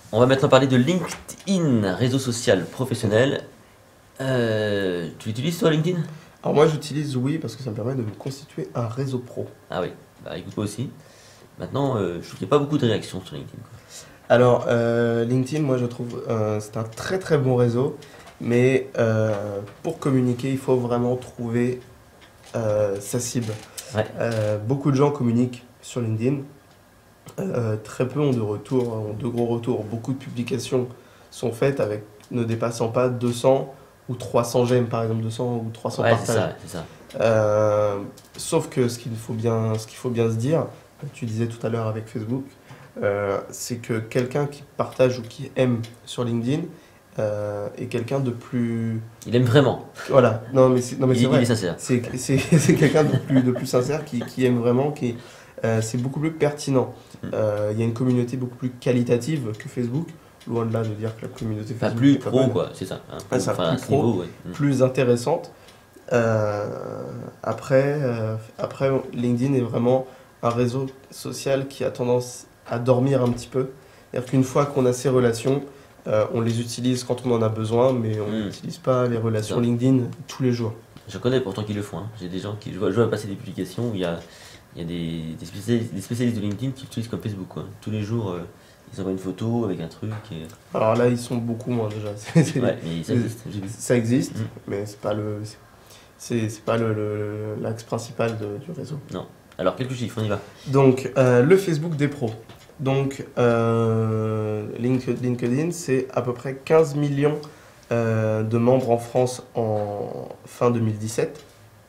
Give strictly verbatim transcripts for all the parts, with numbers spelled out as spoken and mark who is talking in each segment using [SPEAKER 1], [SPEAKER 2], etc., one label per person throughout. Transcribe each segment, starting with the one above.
[SPEAKER 1] On va maintenant parler de LinkedIn, réseau social professionnel. Euh, tu l'utilises toi LinkedIn?
[SPEAKER 2] Alors moi j'utilise oui parce que ça me permet de me constituer un réseau pro.
[SPEAKER 1] Ah oui, bah écoute moi aussi. Maintenant, euh, je trouve qu'il n'y a pas beaucoup de réactions sur LinkedIn, quoi.
[SPEAKER 2] Alors euh, LinkedIn, moi je trouve euh, c'est un très très bon réseau, mais euh, pour communiquer il faut vraiment trouver euh, sa cible.
[SPEAKER 1] Ouais.
[SPEAKER 2] Euh, beaucoup de gens communiquent sur LinkedIn, euh, très peu ont de retours, ont de gros retours. Beaucoup de publications sont faites avec ne dépassant pas deux cents ou trois cents j'aime par exemple, deux cents ou trois cents
[SPEAKER 1] Ouais, c'est
[SPEAKER 2] partages.
[SPEAKER 1] ça, c'est ça.
[SPEAKER 2] Euh, sauf que ce qu'il faut bien, ce qu'il faut bien se dire, tu disais tout à l'heure avec Facebook, euh, c'est que quelqu'un qui partage ou qui aime sur LinkedIn euh, est quelqu'un de plus...
[SPEAKER 1] Il aime vraiment.
[SPEAKER 2] Voilà, non mais c'est, non, mais
[SPEAKER 1] Il,
[SPEAKER 2] c'est
[SPEAKER 1] il
[SPEAKER 2] vrai.
[SPEAKER 1] est sincère.
[SPEAKER 2] C'est, c'est, c'est quelqu'un de plus, de plus sincère qui, qui aime vraiment, qui, euh, c'est beaucoup plus pertinent.
[SPEAKER 1] Mm.
[SPEAKER 2] Euh, Il y a une communauté beaucoup plus qualitative que Facebook, loin de là de dire que la communauté
[SPEAKER 1] Enfin,
[SPEAKER 2] Facebook
[SPEAKER 1] plus
[SPEAKER 2] est pas
[SPEAKER 1] pro,
[SPEAKER 2] bonne.
[SPEAKER 1] quoi, c'est ça. Hein,
[SPEAKER 2] Ouais, ça,
[SPEAKER 1] enfin, à
[SPEAKER 2] plus
[SPEAKER 1] ce
[SPEAKER 2] pro.
[SPEAKER 1] niveau, ouais. Mm.
[SPEAKER 2] Plus intéressante. Euh, après, euh, après, LinkedIn est vraiment un réseau social qui a tendance à dormir un petit peu. C'est-à-dire qu'une fois qu'on a ces relations, euh, on les utilise quand on en a besoin, mais on
[SPEAKER 1] Mm.
[SPEAKER 2] n'utilise pas les relations
[SPEAKER 1] Ça.
[SPEAKER 2] LinkedIn tous les jours.
[SPEAKER 1] Je connais pourtant qui le font. Hein. J'ai des gens qui. Je vois, je vois passer des publications où il y a, il y a des, des, spécialistes, des spécialistes de LinkedIn qui l'utilisent comme Facebook, quoi. Tous les jours, euh, ils envoient une photo avec un truc. Et...
[SPEAKER 2] Alors là, ils sont beaucoup moins déjà. C'est- c'est-
[SPEAKER 1] Ouais, mais ça existe, j'ai vu.
[SPEAKER 2] Ça existe,
[SPEAKER 1] Mm.
[SPEAKER 2] mais c'est pas le, c'est, c'est pas le, le- l'axe principal de- du réseau.
[SPEAKER 1] Non. Alors, quelques chiffres, on y va.
[SPEAKER 2] Donc, euh, le Facebook des pros. Donc, euh, Link- LinkedIn, c'est à peu près quinze millions euh, de membres en France en fin deux mille dix-sept.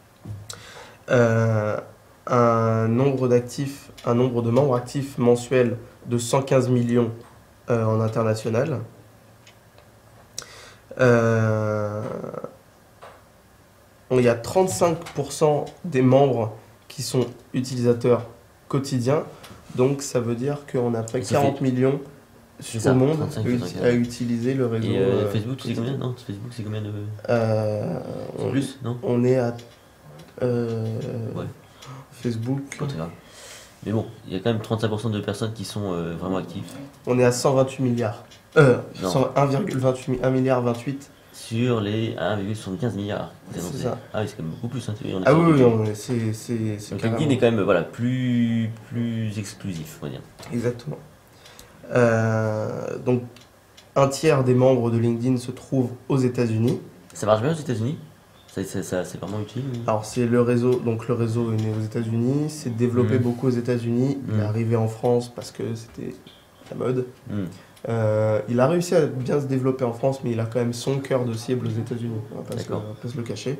[SPEAKER 2] Euh, un nombre d'actifs, un nombre de membres actifs mensuels de cent quinze millions euh, en international. Euh, il y a trente-cinq pour cent des membres qui sont utilisateurs quotidiens. Donc ça veut dire qu'on a à peu près
[SPEAKER 1] Ça
[SPEAKER 2] quarante
[SPEAKER 1] fait-
[SPEAKER 2] millions
[SPEAKER 1] C'est
[SPEAKER 2] au
[SPEAKER 1] ça,
[SPEAKER 2] monde
[SPEAKER 1] trente-cinq,
[SPEAKER 2] uti-
[SPEAKER 1] trente-cinq.
[SPEAKER 2] à utiliser le réseau.
[SPEAKER 1] Et euh,
[SPEAKER 2] euh,
[SPEAKER 1] Facebook, tu sais
[SPEAKER 2] quotidien.
[SPEAKER 1] combien? Non, Facebook, c'est combien de.
[SPEAKER 2] Euh,
[SPEAKER 1] C'est
[SPEAKER 2] on,
[SPEAKER 1] plus, non?
[SPEAKER 2] on est à euh,
[SPEAKER 1] Ouais.
[SPEAKER 2] Facebook,
[SPEAKER 1] Pas très grave. Mais bon, il y a quand même trente-cinq pour cent de personnes qui sont euh, vraiment actives
[SPEAKER 2] on est à cent vingt-huit milliards. Euh,
[SPEAKER 1] Non.
[SPEAKER 2] cent- un virgule vingt-huit un milliard vingt-huit.
[SPEAKER 1] sur les un virgule soixante-quinze milliards.
[SPEAKER 2] C'est
[SPEAKER 1] annoncé.
[SPEAKER 2] ça.
[SPEAKER 1] Ah oui, c'est quand même beaucoup plus. Hein, tu vois, on est
[SPEAKER 2] Ah
[SPEAKER 1] sur
[SPEAKER 2] oui,
[SPEAKER 1] le
[SPEAKER 2] oui,
[SPEAKER 1] budget.
[SPEAKER 2] non, mais c'est c'est c'est
[SPEAKER 1] Donc
[SPEAKER 2] carrément-
[SPEAKER 1] LinkedIn est quand même voilà, plus, plus exclusif, on va dire.
[SPEAKER 2] Exactement. Euh, donc un tiers des membres de LinkedIn se trouvent aux États-Unis.
[SPEAKER 1] Ça marche bien aux États-Unis? Ça, ça- ça- c'est vraiment utile? ou-
[SPEAKER 2] Alors c'est le réseau, donc le réseau est né aux États-Unis, c'est développé
[SPEAKER 1] Mhm.
[SPEAKER 2] beaucoup aux États-Unis. Il
[SPEAKER 1] Mhm.
[SPEAKER 2] est arrivé en France parce que c'était la mode.
[SPEAKER 1] Hmm.
[SPEAKER 2] Euh, il a réussi à bien se développer en France, mais il a quand même son cœur de cible aux États-Unis. On va pas, se,
[SPEAKER 1] D'accord.
[SPEAKER 2] on va pas se le cacher.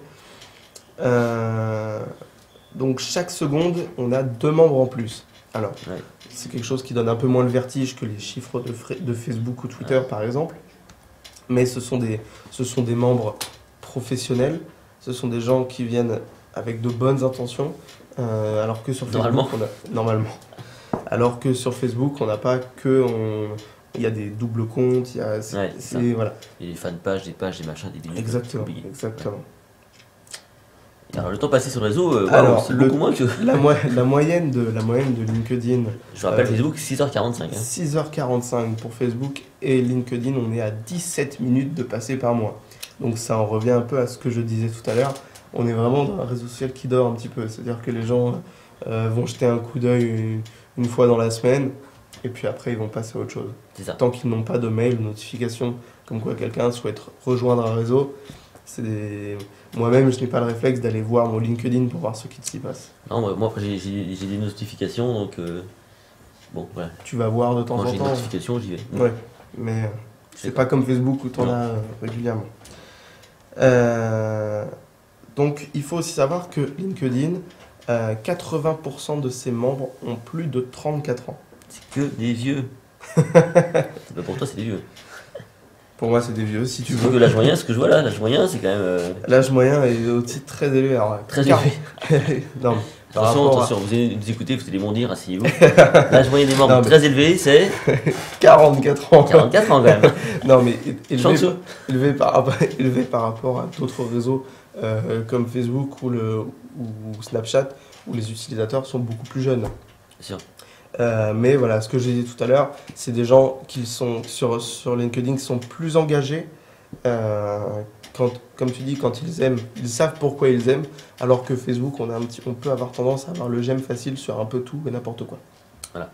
[SPEAKER 2] Euh, donc chaque seconde, on a deux membres en plus. Alors,
[SPEAKER 1] Ouais.
[SPEAKER 2] c'est quelque chose qui donne un peu moins le vertige que les chiffres de, fra- de Facebook ou Twitter,
[SPEAKER 1] Ouais.
[SPEAKER 2] par exemple. Mais ce sont, des, ce sont des membres professionnels. Ce sont des gens qui viennent avec de bonnes intentions. euh, alors que sur Facebook,
[SPEAKER 1] Normalement.
[SPEAKER 2] on a, normalement. Alors que sur Facebook, on n'a pas que... on- il y a des doubles comptes, il y a... c'est-
[SPEAKER 1] Ouais, c'est
[SPEAKER 2] c'est- voilà.
[SPEAKER 1] Et les fan pages, des pages, des machins, des bidons.
[SPEAKER 2] Exactement,
[SPEAKER 1] c'est compliqué.
[SPEAKER 2] exactement.
[SPEAKER 1] Et alors le temps passé sur le réseau, euh, waouh,
[SPEAKER 2] Alors,
[SPEAKER 1] c'est
[SPEAKER 2] le-
[SPEAKER 1] beaucoup moins que.
[SPEAKER 2] La, mo- la, moyenne de, la moyenne de LinkedIn,
[SPEAKER 1] Je rappelle
[SPEAKER 2] Euh,
[SPEAKER 1] Facebook, six heures quarante-cinq. Hein.
[SPEAKER 2] six heures quarante-cinq pour Facebook, et LinkedIn, on est à dix-sept minutes de passé par mois. Donc ça en revient un peu à ce que je disais tout à l'heure. On est vraiment dans un réseau social qui dort un petit peu. C'est-à-dire que les gens euh, vont jeter un coup d'œil une, une fois dans la semaine, et puis après ils vont passer à autre chose.
[SPEAKER 1] C'est ça.
[SPEAKER 2] Tant qu'ils n'ont pas de mail ou notification comme quoi quelqu'un souhaite rejoindre un réseau, c'est des... moi-même je n'ai pas le réflexe d'aller voir mon LinkedIn pour voir ce qui s'y passe.
[SPEAKER 1] Non, moi, moi, après j'ai- j'ai j'ai des notifications, donc euh, bon, voilà.
[SPEAKER 2] Tu vas voir de temps
[SPEAKER 1] Quand
[SPEAKER 2] en
[SPEAKER 1] j'ai une
[SPEAKER 2] temps.
[SPEAKER 1] notification, j'y vais.
[SPEAKER 2] Ouais, mais euh,
[SPEAKER 1] Je
[SPEAKER 2] c'est
[SPEAKER 1] sais
[SPEAKER 2] pas comme Facebook où tu en
[SPEAKER 1] Non.
[SPEAKER 2] as euh, régulièrement. Euh, donc il faut aussi savoir que LinkedIn, euh, quatre-vingts pour cent de ses membres ont plus de trente-quatre ans.
[SPEAKER 1] C'est que des vieux. Bah, pour toi, c'est des vieux.
[SPEAKER 2] Pour moi, c'est des vieux, si tu
[SPEAKER 1] Tu veux que
[SPEAKER 2] veux.
[SPEAKER 1] l'âge moyen, ce que je vois là, l'âge moyen, c'est quand même euh,
[SPEAKER 2] L'âge moyen est aussi très élevé. Alors,
[SPEAKER 1] très
[SPEAKER 2] car-
[SPEAKER 1] élevé.
[SPEAKER 2] non, mais par
[SPEAKER 1] Attention,
[SPEAKER 2] rapport à
[SPEAKER 1] attention, vous allez nous écouter, vous allez bondir, asseyez-vous. L'âge moyen des membres
[SPEAKER 2] Non, mais-
[SPEAKER 1] très élevé, c'est
[SPEAKER 2] quarante-quatre ans.
[SPEAKER 1] quarante-quatre ans quand même.
[SPEAKER 2] Non, mais élevé,
[SPEAKER 1] Chanceux.
[SPEAKER 2] élevé, par, rapport- élevé par rapport à d'autres réseaux euh, comme Facebook ou, le, ou Snapchat, où les utilisateurs sont beaucoup plus jeunes.
[SPEAKER 1] Bien sûr.
[SPEAKER 2] Euh, mais voilà, ce que j'ai dit tout à l'heure, c'est des gens qui sont sur, sur LinkedIn qui sont plus engagés. Euh, quand, comme tu dis, quand ils aiment, ils savent pourquoi ils aiment, alors que Facebook, on, a un petit, on peut avoir tendance à avoir le j'aime facile sur un peu tout et n'importe quoi.
[SPEAKER 1] Voilà.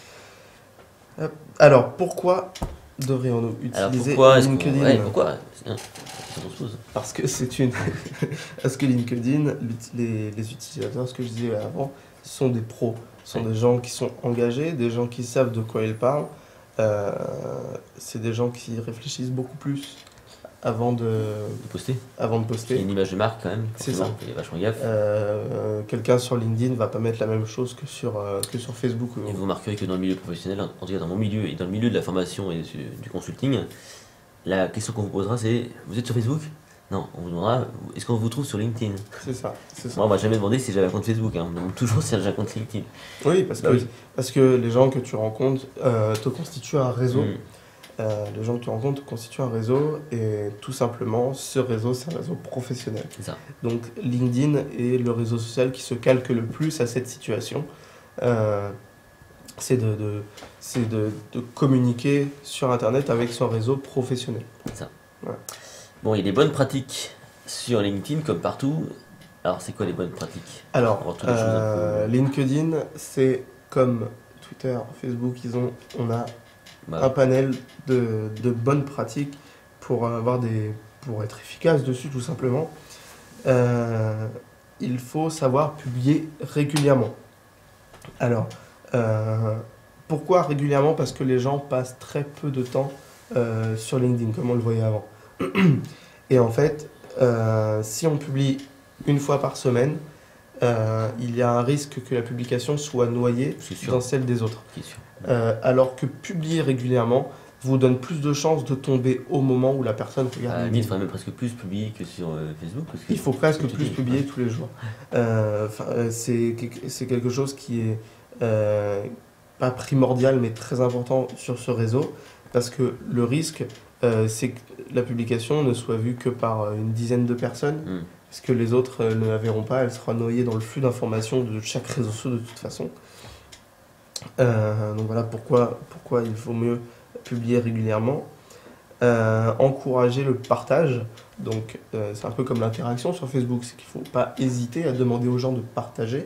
[SPEAKER 2] Hop. Alors, pourquoi devrions-nous
[SPEAKER 1] Alors
[SPEAKER 2] utiliser
[SPEAKER 1] pourquoi est-ce qu'on-
[SPEAKER 2] LinkedIn?
[SPEAKER 1] ouais, pourquoi C'est bien, c'est qu'on se pose.
[SPEAKER 2] Parce que c'est une. Parce que LinkedIn, l'ut- les, les utilisateurs, ce que je disais avant, sont des pros. Ce sont
[SPEAKER 1] Ouais.
[SPEAKER 2] des gens qui sont engagés, des gens qui savent de quoi ils parlent. Euh, c'est des gens qui réfléchissent beaucoup plus avant de,
[SPEAKER 1] De poster.
[SPEAKER 2] avant de
[SPEAKER 1] Il y a
[SPEAKER 2] poster.
[SPEAKER 1] une image de marque quand même.
[SPEAKER 2] C'est
[SPEAKER 1] forcément,
[SPEAKER 2] ça.
[SPEAKER 1] Il y a vachement gaffe.
[SPEAKER 2] Euh, quelqu'un sur LinkedIn va pas mettre la même chose que sur, euh, que sur Facebook.
[SPEAKER 1] Et vous remarquerez que dans le milieu professionnel, en tout cas dans mon milieu et dans le milieu de la formation et du, du consulting, la question qu'on vous posera c'est vous êtes sur Facebook? Non, on vous demandera est-ce qu'on vous trouve sur LinkedIn?
[SPEAKER 2] C'est ça. C'est ça.
[SPEAKER 1] Moi on m'a jamais demandé si j'avais un compte Facebook, hein. On me demande toujours si j'ai un compte LinkedIn.
[SPEAKER 2] Oui, parce que,
[SPEAKER 1] Bah oui.
[SPEAKER 2] parce que les gens que tu rencontres euh, te constituent un réseau.
[SPEAKER 1] Mm.
[SPEAKER 2] Euh, les gens que tu rencontres constituent un réseau et tout simplement, ce réseau, c'est un réseau professionnel.
[SPEAKER 1] C'est ça.
[SPEAKER 2] Donc LinkedIn est le réseau social qui se calque le plus à cette situation. Euh, c'est de, de, c'est de, de communiquer sur Internet avec son réseau professionnel.
[SPEAKER 1] C'est ça.
[SPEAKER 2] Ouais.
[SPEAKER 1] Bon, il y a des bonnes pratiques sur LinkedIn comme partout. Alors c'est quoi les bonnes pratiques?
[SPEAKER 2] Alors,
[SPEAKER 1] On va voir toutes les choses un
[SPEAKER 2] euh,
[SPEAKER 1] peu-
[SPEAKER 2] LinkedIn, c'est comme Twitter, Facebook, ils ont, on a
[SPEAKER 1] Bah,
[SPEAKER 2] un panel de, de bonnes pratiques pour avoir des pour être efficace dessus tout simplement. Euh, il faut savoir publier régulièrement. Alors, euh, pourquoi régulièrement? Parce que les gens passent très peu de temps euh, sur LinkedIn, comme on le voyait avant. Et en fait, euh, si on publie une fois par semaine, euh, il y a un risque que la publication soit noyée
[SPEAKER 1] c'est sûr.
[SPEAKER 2] dans celle des autres.
[SPEAKER 1] C'est sûr.
[SPEAKER 2] Euh, alors que publier régulièrement vous donne plus de chances de tomber au moment où la personne
[SPEAKER 1] À
[SPEAKER 2] regarde
[SPEAKER 1] la
[SPEAKER 2] le
[SPEAKER 1] limite, il
[SPEAKER 2] vidéo.
[SPEAKER 1] faudrait même presque plus publier que sur euh, Facebook. Parce que
[SPEAKER 2] Il faut presque
[SPEAKER 1] comme tu
[SPEAKER 2] plus
[SPEAKER 1] dis,
[SPEAKER 2] publier
[SPEAKER 1] ouais.
[SPEAKER 2] tous les jours. Euh, 'fin, euh, c'est quelque- c'est quelque chose qui est euh, pas primordial mais très important sur ce réseau parce que le risque euh, c'est que la publication ne soit vue que par euh, une dizaine de personnes
[SPEAKER 1] Mm.
[SPEAKER 2] parce que les autres euh, ne la verront pas, elle sera noyée dans le flux d'informations de chaque réseau social de toute façon. Euh, donc voilà pourquoi, pourquoi il faut mieux publier régulièrement. Euh, encourager le partage, donc euh, c'est un peu comme l'interaction sur Facebook, c'est qu'il ne faut pas hésiter à demander aux gens de partager.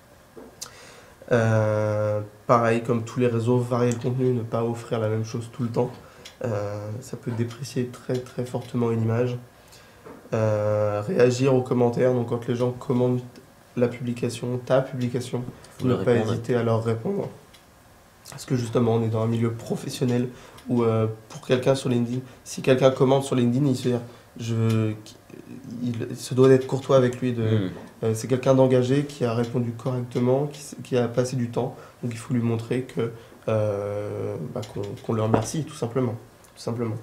[SPEAKER 2] Euh, pareil, comme tous les réseaux, varier le contenu, ne pas offrir la même chose tout le temps. Euh, ça peut déprécier très très fortement une image. Euh, réagir aux commentaires, donc quand les gens commentent la publication, ta publication,
[SPEAKER 1] Faut
[SPEAKER 2] ne
[SPEAKER 1] leur
[SPEAKER 2] pas
[SPEAKER 1] répondre.
[SPEAKER 2] hésiter à leur répondre. Parce que justement, on est dans un milieu professionnel où euh, pour quelqu'un sur LinkedIn, si quelqu'un commente sur LinkedIn, il se, dit, je, il, il se doit d'être courtois avec lui. De,
[SPEAKER 1] Mm.
[SPEAKER 2] euh, c'est quelqu'un d'engagé qui a répondu correctement, qui, s- qui a passé du temps. Donc il faut lui montrer que, euh, bah, qu'on, qu'on le remercie, tout simplement. Tout simplement.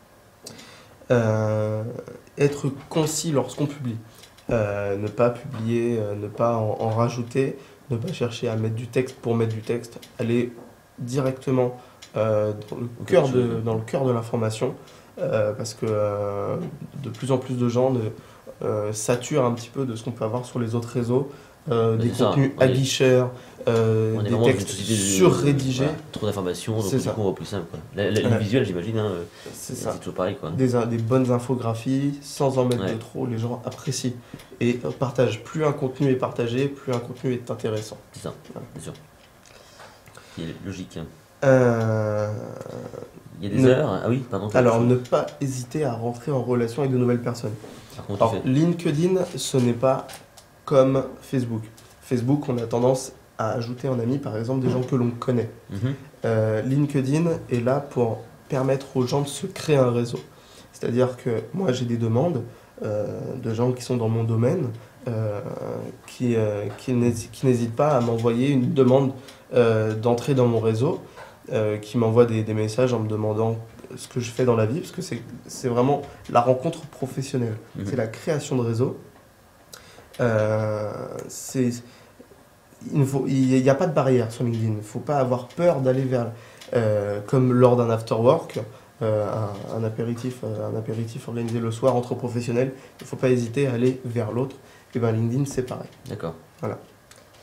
[SPEAKER 2] Euh, être concis lorsqu'on publie. Euh, ne pas publier, euh, ne pas en, en rajouter, ne pas chercher à mettre du texte pour mettre du texte. Aller directement euh, dans le
[SPEAKER 1] Ou
[SPEAKER 2] cœur
[SPEAKER 1] quelque
[SPEAKER 2] de,
[SPEAKER 1] chose.
[SPEAKER 2] dans le cœur de l'information. euh, parce que euh, de plus en plus de gens ne, euh, saturent un petit peu de ce qu'on peut avoir sur les autres réseaux. Euh,
[SPEAKER 1] Bah,
[SPEAKER 2] des
[SPEAKER 1] c'est ça,
[SPEAKER 2] contenus
[SPEAKER 1] on est-
[SPEAKER 2] aguicheurs, euh,
[SPEAKER 1] On est
[SPEAKER 2] des
[SPEAKER 1] vraiment dans une
[SPEAKER 2] textes
[SPEAKER 1] société de-
[SPEAKER 2] surrédigés.
[SPEAKER 1] voilà, trop d'informations, donc
[SPEAKER 2] C'est
[SPEAKER 1] du
[SPEAKER 2] ça.
[SPEAKER 1] coup on va plus simple. Quoi. La- la- le
[SPEAKER 2] Ouais.
[SPEAKER 1] visuel, j'imagine, hein, euh,
[SPEAKER 2] C'est
[SPEAKER 1] c'est
[SPEAKER 2] ça.
[SPEAKER 1] toujours pareil. Quoi.
[SPEAKER 2] Des, des bonnes infographies sans en mettre
[SPEAKER 1] Ouais.
[SPEAKER 2] de trop, les gens apprécient et euh, partagent. Plus un contenu est partagé, plus un contenu est intéressant.
[SPEAKER 1] C'est ça,
[SPEAKER 2] Voilà.
[SPEAKER 1] bien sûr. C'est logique. hein.
[SPEAKER 2] Euh,
[SPEAKER 1] Il y a des
[SPEAKER 2] Ne-
[SPEAKER 1] heures. Ah oui, pardon. t'as
[SPEAKER 2] alors,
[SPEAKER 1] autre
[SPEAKER 2] ne
[SPEAKER 1] chose.
[SPEAKER 2] pas hésiter à rentrer en relation avec de nouvelles personnes.
[SPEAKER 1] Par contre, tu
[SPEAKER 2] Alors,
[SPEAKER 1] fais.
[SPEAKER 2] LinkedIn, ce n'est pas comme Facebook. Facebook, on a tendance à ajouter en ami, par exemple, des gens que l'on connaît.
[SPEAKER 1] Mhm.
[SPEAKER 2] Euh, LinkedIn est là pour permettre aux gens de se créer un réseau. C'est-à-dire que moi, j'ai des demandes euh, de gens qui sont dans mon domaine, euh, qui, euh, qui n'hési- qui n'hésitent pas à m'envoyer une demande euh, d'entrer dans mon réseau, euh, qui m'envoient des, des messages en me demandant ce que je fais dans la vie, parce que c'est c'est vraiment la rencontre professionnelle.
[SPEAKER 1] Mhm.
[SPEAKER 2] C'est la création de réseau. Euh, c'est il ne faut- il n'y a pas de barrière sur LinkedIn. Il ne faut pas avoir peur d'aller vers, euh, comme lors d'un after work, euh, un, un apéritif, euh, un apéritif organisé le soir entre professionnels. Il ne faut pas hésiter à aller vers l'autre. Et ben LinkedIn, c'est pareil.
[SPEAKER 1] D'accord.
[SPEAKER 2] Voilà.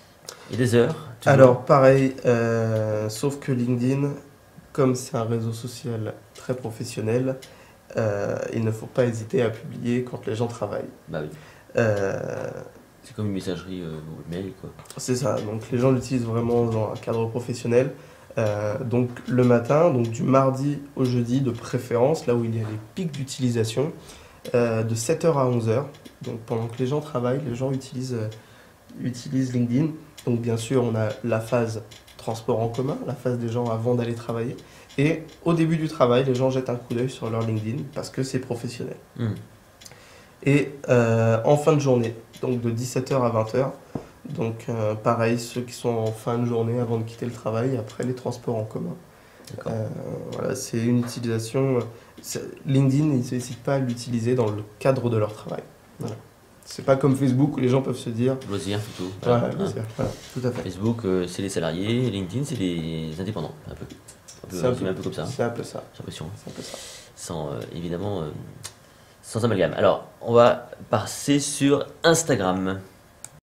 [SPEAKER 1] Et des heures toujours.
[SPEAKER 2] Alors pareil, euh, sauf que LinkedIn, comme c'est un réseau social très professionnel, euh, il ne faut pas hésiter à publier quand les gens travaillent.
[SPEAKER 1] Bah oui.
[SPEAKER 2] Euh,
[SPEAKER 1] C'est comme une messagerie euh, mail, quoi.
[SPEAKER 2] c'est ça, donc les gens l'utilisent vraiment dans un cadre professionnel. Euh, donc le matin, donc du mardi au jeudi de préférence, là où il y a les pics d'utilisation, euh, de sept heures à onze heures. Donc pendant que les gens travaillent, les gens utilisent, euh, utilisent LinkedIn. Donc bien sûr, on a la phase transport en commun, la phase des gens avant d'aller travailler. Et au début du travail, les gens jettent un coup d'œil sur leur LinkedIn parce que c'est professionnel.
[SPEAKER 1] Mmh.
[SPEAKER 2] Et euh, en fin de journée, donc de dix-sept heures à vingt heures. Donc euh, pareil, ceux qui sont en fin de journée avant de quitter le travail, après les transports en commun.
[SPEAKER 1] D'accord.
[SPEAKER 2] Euh, voilà, c'est une utilisation. c'est- LinkedIn, ils n'hésitent pas à l'utiliser dans le cadre de leur travail. Voilà. C'est pas comme Facebook où les gens peuvent se dire.
[SPEAKER 1] Loisirs plutôt.
[SPEAKER 2] Voilà,
[SPEAKER 1] Voilà.
[SPEAKER 2] bien sûr, voilà, tout à fait.
[SPEAKER 1] Facebook, euh, c'est les salariés, LinkedIn, c'est les indépendants, un peu. On peut
[SPEAKER 2] C'est un
[SPEAKER 1] résumer
[SPEAKER 2] peu-
[SPEAKER 1] un peu comme ça,
[SPEAKER 2] C'est un peu ça.
[SPEAKER 1] j'ai l'impression.
[SPEAKER 2] C'est un peu ça.
[SPEAKER 1] Sans, euh, évidemment, euh, sans amalgame. Alors, on va passer sur Instagram.